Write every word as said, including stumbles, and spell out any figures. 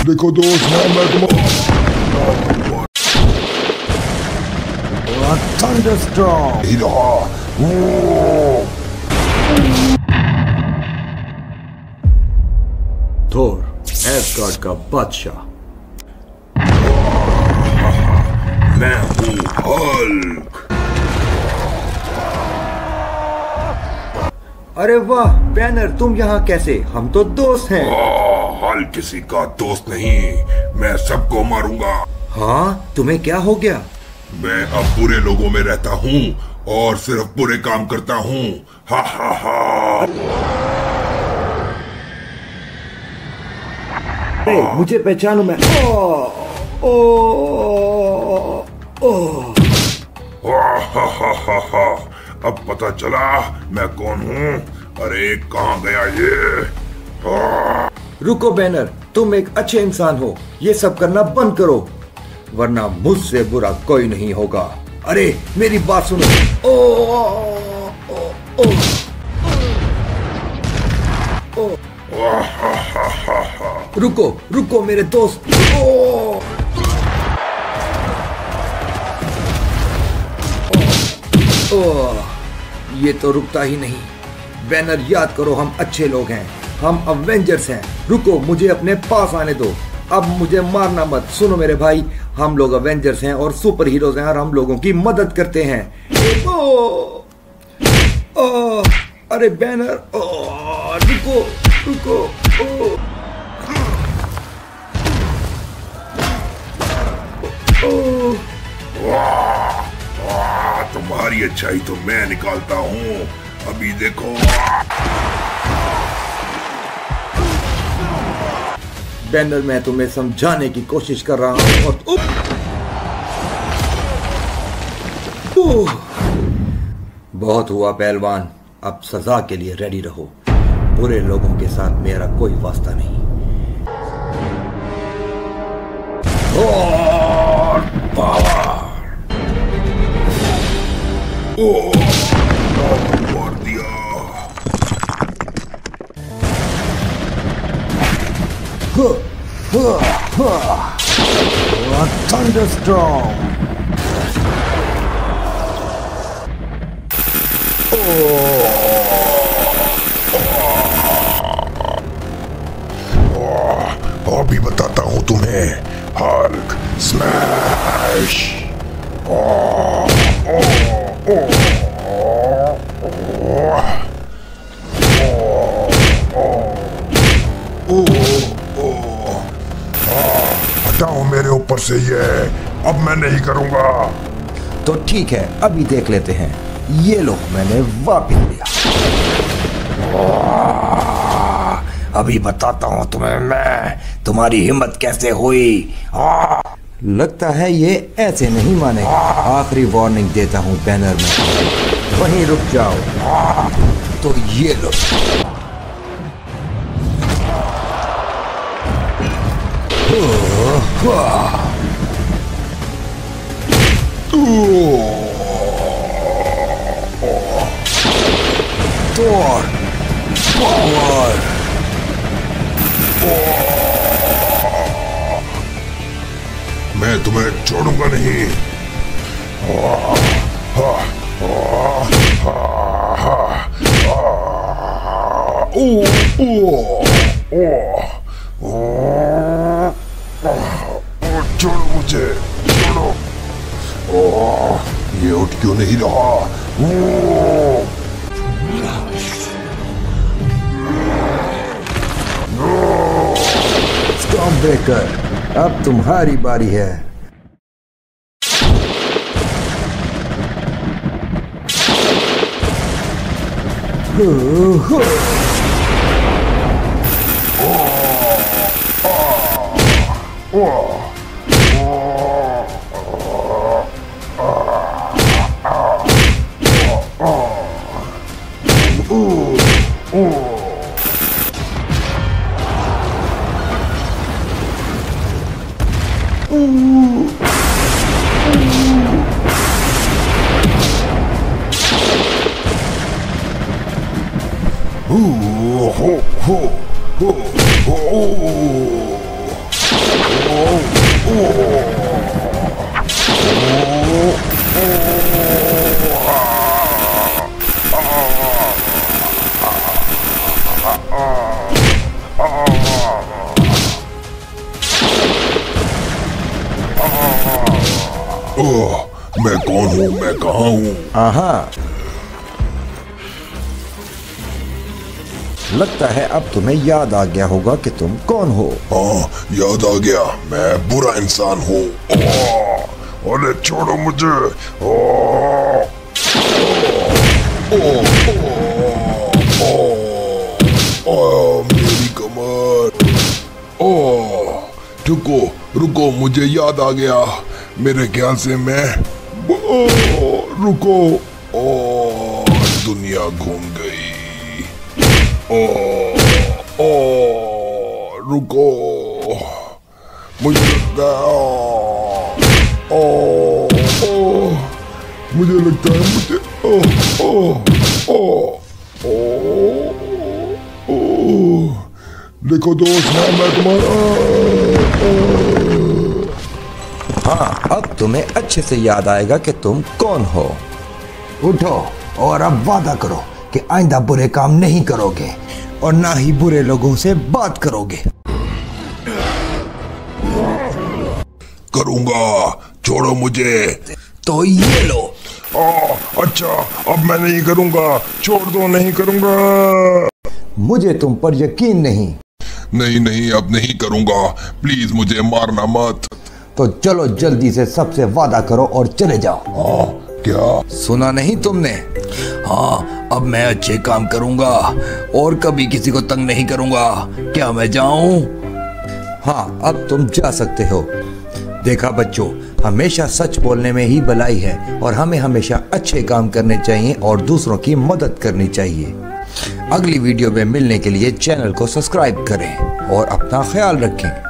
देखो दोस्त, मैं तुम्हारा थंडरस्टॉर्म ही रहा। थोर, एसगार्ड का बादशाह। मैं हूँ हल्क। अरे वाह बैनर, तुम यहाँ कैसे? हम तो दोस्त हैं। हल्क किसी का दोस्त नहीं, मैं सबको मारूंगा। हाँ, तुम्हें क्या हो गया? मैं अब बुरे लोगों में रहता हूँ और सिर्फ बुरे काम करता हूँ। हा हा हा। अरे मुझे पहचानो, मैं ओ ओ ओ हा हा हा हा। अब पता चला मैं कौन हूँ। अरे कहाँ गया ये? हा। रुको बैनर, तुम एक अच्छे इंसान हो, ये सब करना बंद करो, वरना मुझसे बुरा कोई नहीं होगा। अरे मेरी बात सुनो। ओ ओ ओ ओ ओ रुको रुको मेरे दोस्त। ओ ओ ये तो रुकता ही नहीं। बैनर, याद करो हम अच्छे लोग हैं, हम अवेंजर्स हैं। रुको, मुझे अपने पास आने दो। अब मुझे मारना मत। सुनो मेरे भाई, हम लोग अवेंजर्स हैं और सुपर हीरोज हैं और हम लोगों की मदद करते हैं। ओ, ओ, अरे बैनर, ओ, रुको रुको। ओ, ओ, वाह, वाह, तुम्हारी अच्छाई तो मैं निकालता हूँ। अभी देखो। बैनर, मैं तुम्हें समझाने की कोशिश कर रहा हूँ और उह, बहुत हुआ पहलवान, अब सजा के लिए रेडी रहो। बुरे लोगों के साथ मेरा कोई वास्ता नहीं। और पावर। ओ, मार दिया। थंडरस्टॉर्म। अभी बताता हूँ तुम्हें। Hulk smash. हटाओ मेरे ऊपर से ये, अब मैं नहीं करूंगा। तो ठीक है, अभी देख लेते हैं। ये लो, मैंने वापिस लिया। अभी बताता हूँ तुम्हें मैं, तुम्हारी हिम्मत कैसे हुई। लगता है ये ऐसे नहीं मानेगा। आखिरी वार्निंग देता हूँ बैनर में, वहीं रुक जाओ। तो ये लो। Thor, power. मैं तुम्हें छोड़ूंगा नहीं। छोड़ो मुझे, छोड़ो। ये उठ क्यों नहीं रहा? स्टॉर्म ब्रेकर, अब तुम्हारी बारी है। ओह, मैं कौन हूँ, मैं कहाँ हूँ? आहा, लगता है अब तुम्हें याद आ गया होगा कि तुम कौन हो। हाँ, याद आ गया, मैं बुरा इंसान हूँ। ओह, अरे छोड़ो मुझे। ओह, ओह, ओह, ओह, मेरी कमर। ओह, रुको रुको, मुझे याद आ गया। मेरे ख्याल से मैं ओह, रुको। ओह, दुनिया घूम गई। ओह, ओह, रुको, मुझे लगता है ओह, ओह, मुझे लगता है मुझे ओह, ओह, ओह, ओह, ओह, देखो दोस्त, मैं तुम्हारा। हाँ, अब तुम्हें अच्छे से याद आएगा कि तुम कौन हो। उठो और अब वादा करो कि आइंदा बुरे काम नहीं करोगे और ना ही बुरे लोगों से बात करोगे। करूंगा, छोड़ो मुझे। तो ये लो। आ, अच्छा, अब मैं नहीं करूंगा, छोड़ दो, नहीं करूंगा। मुझे तुम पर यकीन नहीं। नहीं नहीं, अब नहीं करूंगा, प्लीज मुझे मारना मत। तो चलो जल्दी से सबसे वादा करो और चले जाओ। हाँ, क्या? सुना नहीं तुमने? हाँ, अब मैं अच्छे काम करूंगा और कभी किसी को तंग नहीं करूंगा। क्या मैं जाऊं? हाँ, अब तुम जा सकते हो। देखा बच्चों, हमेशा सच बोलने में ही भलाई है और हमें हमेशा अच्छे काम करने चाहिए और दूसरों की मदद करनी चाहिए। अगली वीडियो में मिलने के लिए चैनल को सब्सक्राइब करें और अपना ख्याल रखें।